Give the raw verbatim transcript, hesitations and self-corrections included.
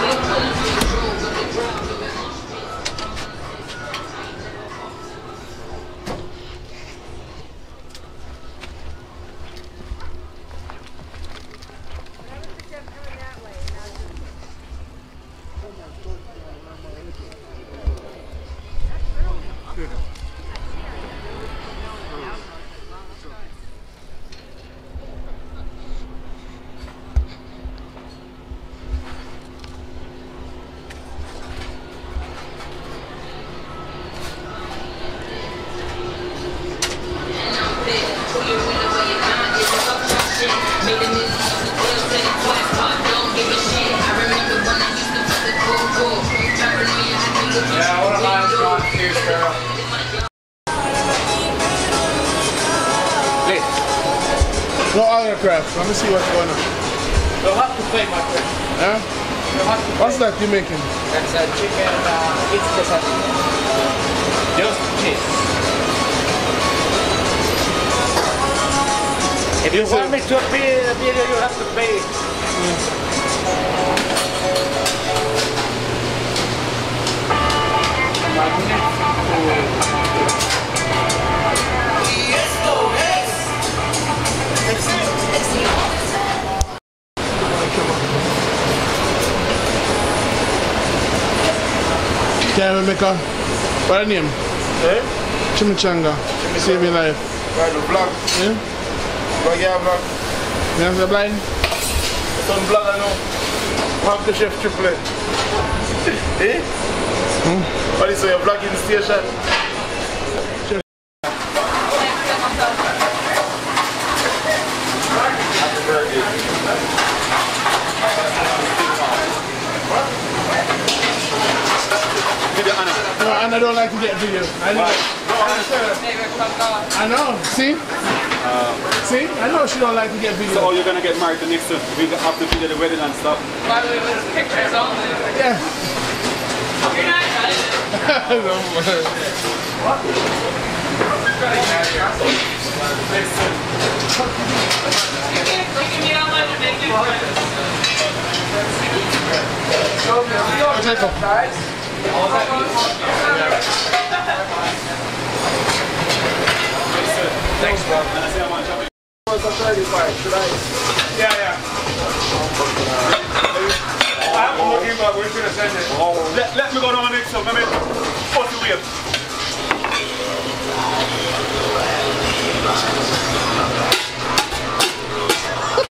No autographs. Let me see what's going on. You'll have to pay, my friend. Yeah? You'll have to What's pay. that you're making? That's a chicken, uh, it's quesadilla. Just cheese. If you want me to appear in the video, you have to pay. Mm. Can we make a, what a name? Eh? Chimichanga. Save your life. Right, the vlog. Yeah? Vlog, yeah, vlog. You have the blind? Some vlog, I know. Have the chef triple. Eh? Hmm? What is it, you're vlogging the station? Chef. Happy birthday. No, and I don't like to get video. I know. I know. See? Uh, See? I know she don't like to get video. so you're gonna get married the next week after the video, the wedding and stuff? By the way, with pictures only. Yeah. You're not right. No, man. What? You can, you can be online and make new friends. Jacob. Thanks, bro. And I say I'm on top. Yeah, yeah. I'm looking, but we're going to send it. Let, let me go down next up. Let me put the wave.